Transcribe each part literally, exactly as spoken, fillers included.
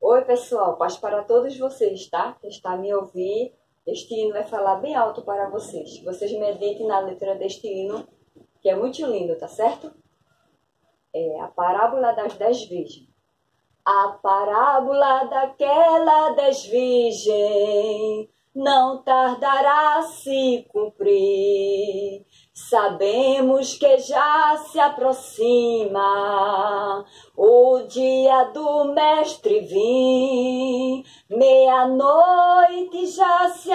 Oi, pessoal, paz para todos vocês, tá? Que está a me ouvir. Este hino vai falar bem alto para vocês. Vocês meditem na letra deste hino, que é muito lindo, tá certo? É a parábola das dez virgens. A parábola daquela dez virgens não tardará a se cumprir. Sabemos que já se aproxima o dia do mestre vir. Meia-noite já se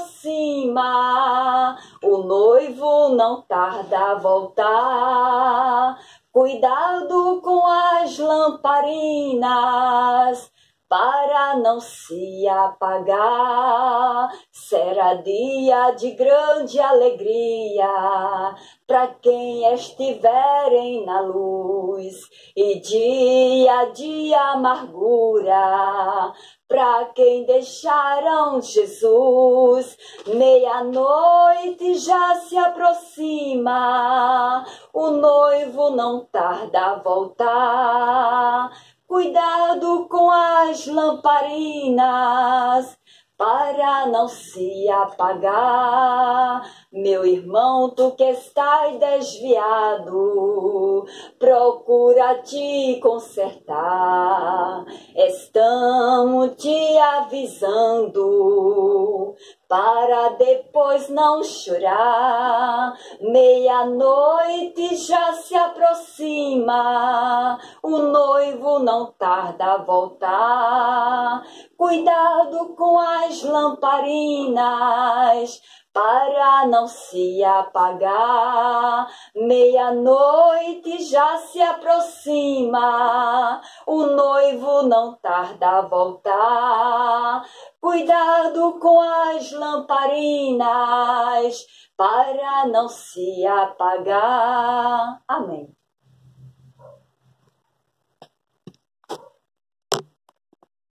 aproxima, o noivo não tarda a voltar. Cuidado com as lamparinas, para não se apagar. Será dia de grande alegria para quem estiverem na luz, e dia de amargura para quem deixaram Jesus. Meia-noite já se aproxima, o noivo não tarda a voltar. Cuidado com as lamparinas, para não se apagar. Meu irmão, tu que estás desviado, procura te consertar. Estamos te avisando, para depois não chorar. Meia-noite já se aproxima, o noivo não tarda a voltar. Cuidado com as lamparinas, para não se apagar. Meia-noite já se aproxima, o noivo não tarda a voltar. Cuidado com as lamparinas, para não se apagar. Amém.